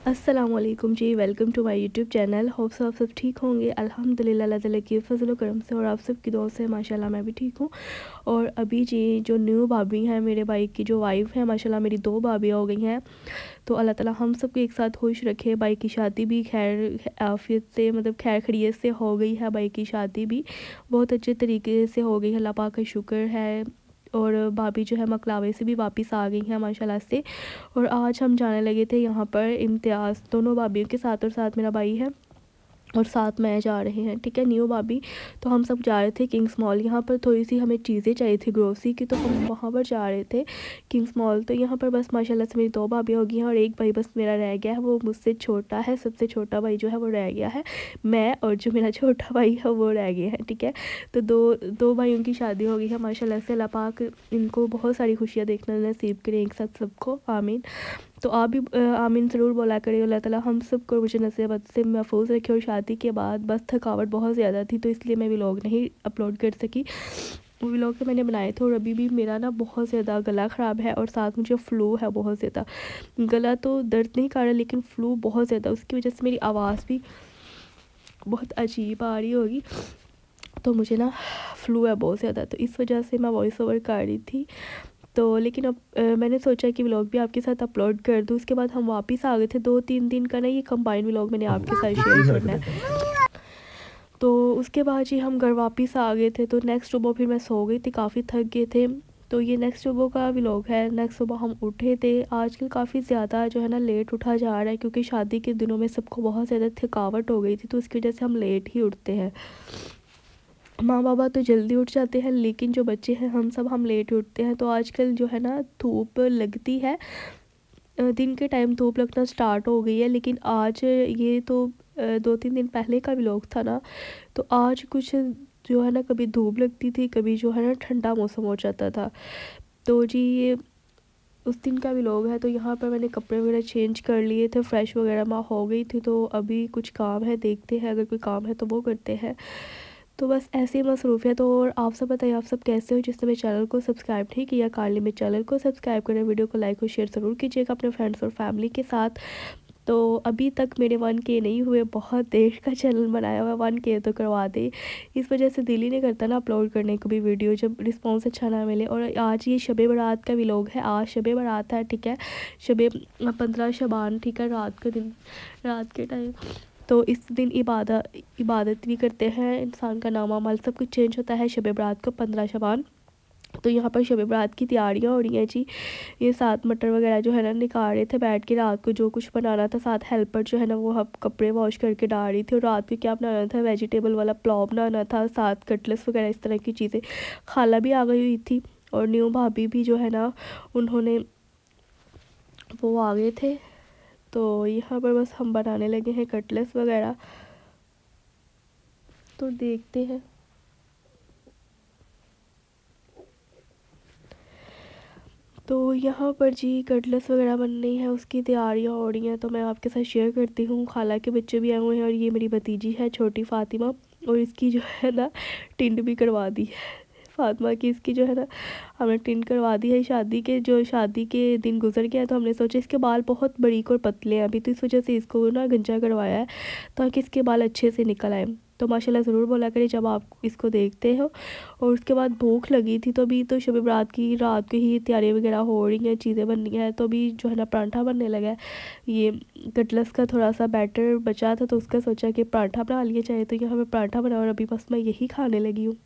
अस्सलामुअलैकुम जी, welcome to my YouTube channel. Hope आप सब ठीक होंगे। अल्हम्दुलिल्लाह अल्लाह ताला की फजल करम से और आप सब की दुआ से माशाल्लाह मैं भी ठीक हूँ। और अभी जी जो न्यू भाभी हैं, मेरे भाई की जो वाइफ़ है, माशाल्लाह मेरी 2 भाभियाँ हो गई हैं। तो अल्लाह ताला हम सबको एक साथ खुश रखे। भाई की शादी भी खैर आफियत से, मतलब खैर खैरियत से हो गई है। भाई की शादी भी बहुत अच्छे तरीके से हो गई है, अल्लाह पाक का शुक्र है। और भाभी जो है मकलावे से भी वापस आ गई हैं माशाल्लाह से। और आज हम जाने लगे थे यहाँ पर इम्तियाज़, दोनों भाभीयों के साथ, और साथ मेरा भाई है और साथ मैं जा रहे हैं, ठीक है, न्यू भाभी। तो हम सब जा रहे थे किंग्स मॉल। यहाँ पर थोड़ी सी हमें चीज़ें चाहिए थी ग्रोसरी की, तो हम वहाँ पर जा रहे थे किंग्स मॉल। तो यहाँ पर बस माशाल्लाह से मेरी 2 भाभी हो गई हैं और एक भाई बस मेरा रह गया है, वो मुझसे छोटा है। सबसे छोटा भाई जो है वो रह गया है, मैं और जो मेरा छोटा भाई है वो रह गया है, ठीक है। तो दो दो भाइयों की शादी हो गई है माशाल्लाह से। अल्लाह पाक इनको बहुत सारी खुशियाँ देखना नसीब करें एक साथ सबको, आमीन। तो आप भी आमीन ज़रूर बोला करें। अल्लाह ताला हम सबको मुझे नसीबत से महफूज रखे। और शादी के बाद बस थकावट बहुत ज़्यादा थी, तो इसलिए मैं व्लॉग नहीं अपलोड कर सकी। वो व्लॉग तो मैंने बनाए थे। और अभी भी मेरा ना बहुत ज़्यादा गला ख़राब है और साथ मुझे फ़्लू है बहुत ज़्यादा। गला तो दर्द नहीं कर रहा, लेकिन फ़्लू बहुत ज़्यादा, उसकी वजह से मेरी आवाज़ भी बहुत अजीब आ रही होगी। तो मुझे ना फ़्लू है बहुत ज़्यादा, तो इस वजह से मैं वॉइस ओवर कर रही थी। तो लेकिन अब मैंने सोचा कि व्लॉग भी आपके साथ अपलोड कर दूँ। उसके बाद हम वापस आ गए थे। 2-3 दिन का ना ये कंबाइन व्लॉग मैंने आपके साथ शेयर करना है। तो उसके बाद जी हम घर वापस आ गए थे। तो नेक्स्ट सुबह फिर मैं सो गई थी, काफ़ी थक गए थे। तो ये नेक्स्ट सुबह का व्लॉग है। नेक्स्ट सुबह हम उठे थे। आजकल काफ़ी ज़्यादा जो है ना लेट उठा जा रहा है, क्योंकि शादी के दिनों में सबको बहुत ज़्यादा थकावट हो गई थी, तो उसकी वजह से हम लेट ही उठते हैं। माँ बाबा तो जल्दी उठ जाते हैं, लेकिन जो बच्चे हैं हम लेट उठते हैं। तो आजकल जो है ना धूप लगती है, दिन के टाइम धूप लगना स्टार्ट हो गई है। लेकिन आज ये तो 2-3 दिन पहले का व्लॉग था ना। तो आज कुछ जो है ना, कभी धूप लगती थी, कभी जो है ना ठंडा मौसम हो जाता था। तो जी ये उस दिन का व्लॉग है। तो यहाँ पर मैंने कपड़े वगैरह चेंज कर लिए थे, फ्रेश वगैरह मैं हो गई थी। तो अभी कुछ काम है, देखते हैं, अगर कोई काम है तो वो करते हैं। तो बस ऐसे ही मसरूफ़ियत। तो और आप सब बताइए, आप सब कैसे हो? जिसने मेरे चैनल को सब्सक्राइब नहीं किया, काइंडली मेरे चैनल को सब्सक्राइब करें, वीडियो को लाइक और शेयर ज़रूर कीजिएगा अपने फ्रेंड्स और फैमिली के साथ। तो अभी तक मेरे 1K नहीं हुए, बहुत देर का चैनल बनाया हुआ है, 1K तो करवा दे। इस वजह से दिल ही नहीं करता ना अपलोड करने को भी वीडियो, जब रिस्पॉन्स अच्छा ना मिले। और आज ये शब बारात का व्लॉग है। आज शब बारात है, ठीक है, शब 15 शबान, ठीक है, रात का दिन, रात के टाइम। तो इस दिन इबादत भी करते हैं, इंसान का नाम अमल सब कुछ चेंज होता है शब बारात को, 15 शबान। तो यहाँ पर शब बारात की तैयारियाँ हो रही हैं जी। ये साथ मटर वगैरह जो है ना निकाल रहे थे बैठ के, रात को जो कुछ बनाना था। साथ हेल्पर जो है ना वो हम कपड़े वॉश करके डाल रही थी। और रात को क्या बनाना था, वेजिटेबल वाला पुलाव बनाना था, साथ कटलेट्स वगैरह इस तरह की चीज़ें। खाला भी आ गई हुई थी और न्यू भाभी भी जो है ना, उन्होंने वो आ गए थे। तो यहाँ पर बस हम बनाने लगे हैं कटलेट्स वगैरह, तो देखते हैं। तो यहाँ पर जी कटलेट्स वगैरह बन रही हैं, उसकी तैयारियाँ हो रही हैं, तो मैं आपके साथ शेयर करती हूँ। खाला के बच्चे भी आए हुए हैं और ये मेरी भतीजी है छोटी फ़ातिमा, और इसकी जो है ना टिंड भी करवा दी है। फ़ातिमा की, इसकी जो है ना हमने टिंड करवा दी है। शादी के दिन गुजर गया, तो हमने सोचा इसके बाल बहुत बारीक और पतले हैं अभी, तो इस वजह से इसको ना गंजा करवाया है, ताकि इसके बाल अच्छे से निकल आए। तो माशाल्लाह ज़रूर बोला करें जब आप इसको देखते हो। और उसके बाद भूख लगी थी, तो अभी तो शब बारात की रात को ही तैयारी वगैरह हो रही हैं, चीज़ें बन रही हैं। तो अभी जो है ना पराठा बनने लगा है। ये कटलेट्स का थोड़ा सा बैटर बचा था, तो उसका सोचा कि पराठा बना लिया जाए। तो यहाँ पे पराठा बना और अभी बस मैं यही खाने लगी हूँ।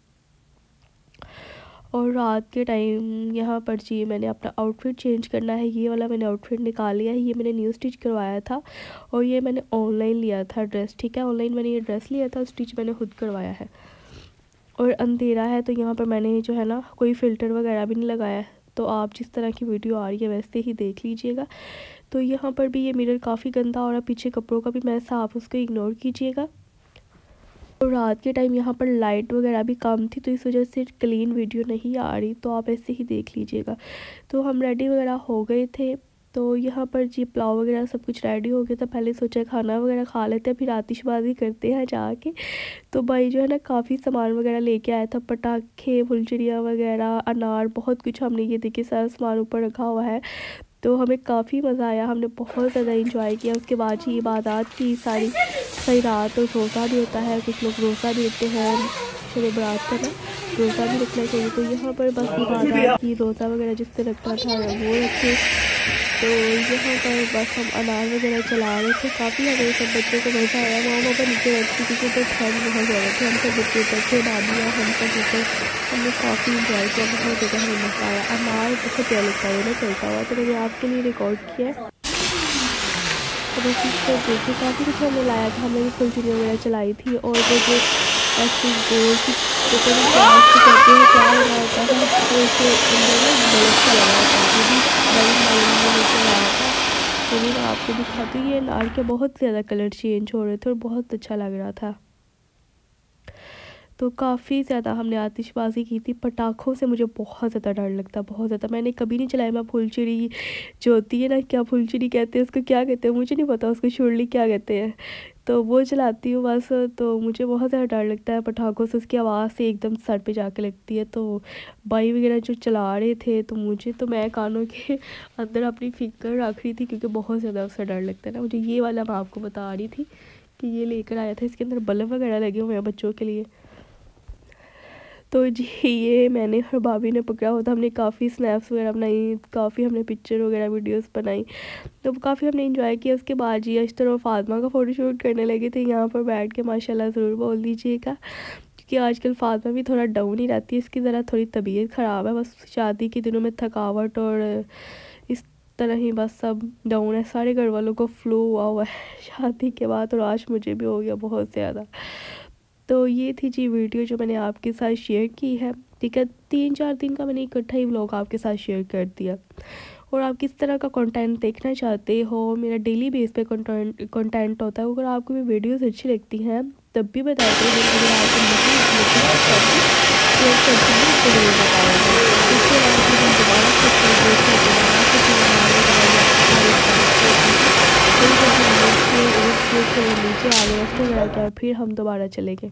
और रात के टाइम यहाँ पर जी मैंने अपना आउटफिट चेंज करना है। ये वाला मैंने आउटफिट निकाल लिया है, ये मैंने न्यू स्टिच करवाया था। और ये मैंने ऑनलाइन लिया था ड्रेस, ठीक है, ऑनलाइन मैंने ये ड्रेस लिया था, स्टिच मैंने खुद करवाया है। और अंधेरा है, तो यहाँ पर मैंने जो है ना कोई फ़िल्टर वगैरह भी नहीं लगाया है। तो आप जिस तरह की वीडियो आ रही है वैसे ही देख लीजिएगा। तो यहाँ पर भी ये मिरर काफ़ी गंदा हो रहा है, पीछे कपड़ों का भी मैस, आप उसको इग्नोर कीजिएगा। और रात के टाइम यहाँ पर लाइट वगैरह भी कम थी, तो इस वजह से क्लीन वीडियो नहीं आ रही, तो आप ऐसे ही देख लीजिएगा। तो हम रेडी वगैरह हो गए थे। तो यहाँ पर जी पुलाव वगैरह सब कुछ रेडी हो गया था। पहले सोचा खाना वगैरह खा लेते हैं, फिर आतिशबाजी करते हैं जाके। तो भाई जो है ना काफ़ी सामान वगैरह लेके आया था, पटाखे, फुलझड़ियाँ वगैरह, अनार, बहुत कुछ हमने ये देखिए सारा सामान ऊपर रखा हुआ है। तो हमें काफ़ी मज़ा आया, हमने बहुत ज़्यादा इंजॉय किया। उसके बाद ही इबादत की सारी रात, और रोज़ा भी होता है, कुछ लोग रोज़ा भी रखते हैं, चलो बारात का ना रोज़ा भी रखना चाहिए। तो यहाँ पर बस इबादत की, रोज़ा वगैरह जिससे रखना था वो रखे। तो यहाँ पर बस हम अनार वगैरह चला रहे थे, काफ़ी हमें सब बच्चों को मज़ा आया। माँ बाबा नीचे बैठे क्योंकि ऊपर ठंड बहुत ज़्यादा थी, हम सब बच्चे ऊपर थे, दादियाँ हम सब ऊपर। हमने काफ़ी इंजॉय किया, बहुत ज़्यादा हमें मज़ा आया। अनार बहुत प्यारा लगता है ना चलता हुआ, तो मैंने आपके लिए रिकॉर्ड किया है। तो बस इसको देखिए, काफ़ी कुछ हमने लाया था, हमने भी फुलझड़ी वगैरह चलाई थी। और वो जो ऐसी गोल की पता नहीं क्या उसको कहते हैं, क्या लगा होता है, तो उसके अंदर ना बल्ब सा लगा होता है, वो भी भाई हमारे लिए ने लेकर आया था। वो भी मैं आपको दिखाती हूँ। ये अनार के बहुत ज़्यादा कलर चेंज हो रहे थे और बहुत अच्छा लग रहा था। तो काफ़ी ज़्यादा हमने आतिशबाज़ी की थी। पटाखों से मुझे बहुत ज़्यादा डर लगता है, बहुत ज़्यादा। मैंने कभी नहीं चलाया। मैं फुलझड़ी जो होती है ना, क्या फुलझड़ी कहते हैं उसको, क्या कहते हैं मुझे नहीं पता, उसको शुरली क्या कहते हैं, तो वो चलाती हूँ बस। तो मुझे बहुत ज़्यादा डर लगता है पटाखों से, उसकी आवाज़ से एकदम सर पे जाके लगती है। तो भाई वगैरह जो चला रहे थे, तो मैं कानों के अंदर अपनी फिंगर रख रही थी क्योंकि बहुत ज़्यादा उससे डर लगता है ना मुझे। ये वाला मैं आपको बता रही थी कि ये लेकर आया था, इसके अंदर बल्ब वगैरह लगे हुए हैं बच्चों के लिए। तो जी ये मैंने और भाभी ने पकड़ा हुआ था। हमने काफ़ी स्नैप्स वगैरह बनाई, काफ़ी हमने पिक्चर वगैरह वीडियोस बनाई, तो काफ़ी हमने इंजॉय किया। उसके बाद जी अश्तर और फातिमा का फ़ोटोशूट करने लगे थे यहाँ पर बैठ के। माशाल्लाह ज़रूर बोल दीजिएगा, क्योंकि आजकल फातिमा भी थोड़ा डाउन ही रहती है, इसकी ज़रा थोड़ी तबीयत ख़राब है। बस शादी के दिनों में थकावट और इस तरह ही बस सब डाउन है। सारे घर वालों को फ्लू हुआ है शादी के बाद, और आज मुझे भी हो गया बहुत ज़्यादा। तो ये थी जी वीडियो जो मैंने आपके साथ शेयर की है, ठीक है। 3-4 दिन का मैंने इकट्ठा ही व्लॉग आपके साथ शेयर कर दिया। और आप किस तरह का कंटेंट देखना चाहते हो, मेरा डेली बेस पे कंटेंट होता है। अगर आपको भी वीडियोस अच्छी लगती हैं तब भी बताते हैं, अगर आपको नहीं अच्छी लगती तो कंटिन्यू ज़रूर बताएंगे। इसके बाद फिर हम दोबारा कुछ वीडियोस में दोबारा कुछ अनार वगैरह या हमारे थोड़ी देर हम लोग थे, एक से नीचे आ गए, रेस्ट वगैरह किया, फिर हम दोबारा चले गए।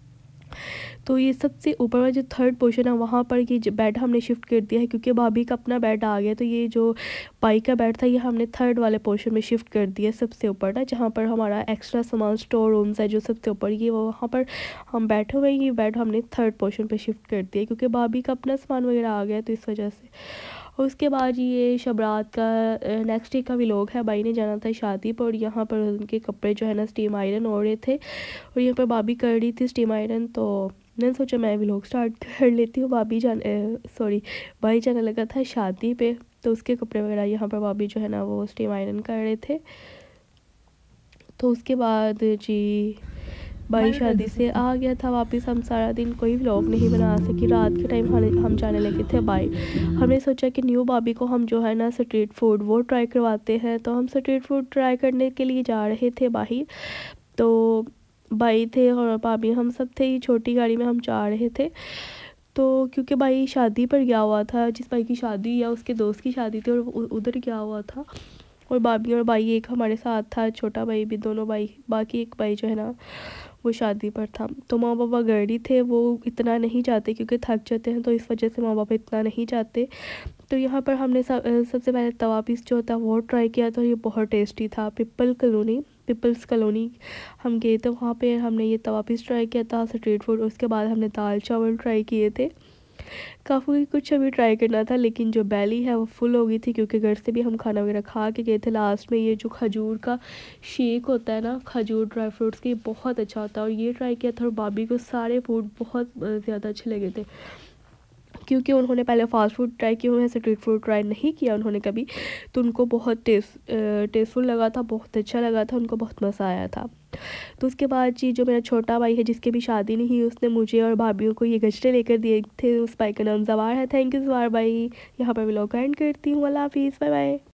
तो ये सबसे ऊपर वाला जो थर्ड पोर्शन है वहाँ पर ये बेड हमने शिफ्ट कर दिया है, क्योंकि भाभी का अपना बेड आ गया। तो ये जो बाइक का बेड था ये हमने थर्ड वाले पोर्शन में शिफ्ट कर दिया सबसे ऊपर ना, जहाँ पर हमारा एक्स्ट्रा सामान स्टोर रूम्स है जो सबसे ऊपर, ये वहाँ पर हम बैठे हुए हैं। ये बेड हमने थर्ड पोर्शन पर शिफ्ट कर दिया क्योंकि भाभी का अपना सामान वगैरह आ गया, तो इस वजह से। और उसके बाद ये शबरात का नेक्स्ट डे का व्लॉग है। भाई ने जाना था शादी पर, और यहाँ पर उनके कपड़े जो है ना स्टीम आयरन हो रहे थे, और यहाँ पर भाभी कर रही थी स्टीम आयरन। तो मैंने सोचा मैं व्लॉग स्टार्ट कर लेती हूँ। भाई जाने लगा था शादी पे, तो उसके कपड़े वगैरह यहाँ पर भाभी जो है ना वो स्टीम आयरन कर रहे थे। तो उसके बाद जी भाई शादी से आ गया था वापस। हम सारा दिन कोई व्लॉग नहीं बना सके। रात के टाइम हम जाने लगे थे बाहर। हमने सोचा कि न्यू भाभी को हम जो है ना स्ट्रीट फूड वो ट्राई करवाते हैं, तो हम स्ट्रीट फूड ट्राई करने के लिए जा रहे थे बाहर। तो भाई थे और भाभी हम सब थे, ये छोटी गाड़ी में हम जा रहे थे। तो क्योंकि भाई शादी पर गया हुआ था, जिस भाई की शादी या उसके दोस्त की शादी थी, और उधर गया हुआ था। और भाभी और भाई एक हमारे साथ था, छोटा भाई भी, दोनों भाई, बाकी एक भाई जो है ना वो शादी पर था। तो माँ बाबा गड़ी थे, वो इतना नहीं चाहते क्योंकि थक जाते हैं, तो इस वजह से माँ बाबा इतना नहीं चाहते। तो यहाँ पर हमने सबसे पहले तवा पीस जो होता है वो ट्राई किया था, ये बहुत टेस्टी था। पीपल्स कॉलोनी हम गए थे, वहाँ पे हमने ये तवा पीस ट्राई किया था स्ट्रीट फूड। उसके बाद हमने दाल चावल ट्राई किए थे। काफ़ी कुछ अभी ट्राई करना था, लेकिन जो बैली है वो फुल हो गई थी क्योंकि घर से भी हम खाना वगैरह खा के गए थे। लास्ट में ये जो खजूर का शेक होता है ना, खजूर ड्राई फ्रूट्स की, बहुत अच्छा होता है, और ये ट्राई किया था। और भाभी को सारे फूड बहुत ज़्यादा अच्छे लगे थे, क्योंकि उन्होंने पहले फास्ट फूड ट्राई किया हुआ है, स्ट्रीट फूड ट्राई नहीं किया उन्होंने कभी। तो उनको बहुत टेस्टफुल लगा था, बहुत अच्छा लगा था, उनको बहुत मज़ा आया था। तो उसके बाद जी जो मेरा छोटा भाई है जिसकी भी शादी नहीं हुई, उसने मुझे और भाभीियों को ये गजरे लेकर दिए थे। उस भाई का नाम जवार है। थैंक यू जवार भाई। यहाँ पर व्लॉग एंड करती हूँ। अल्लाह हाफिज़, बाय बाय।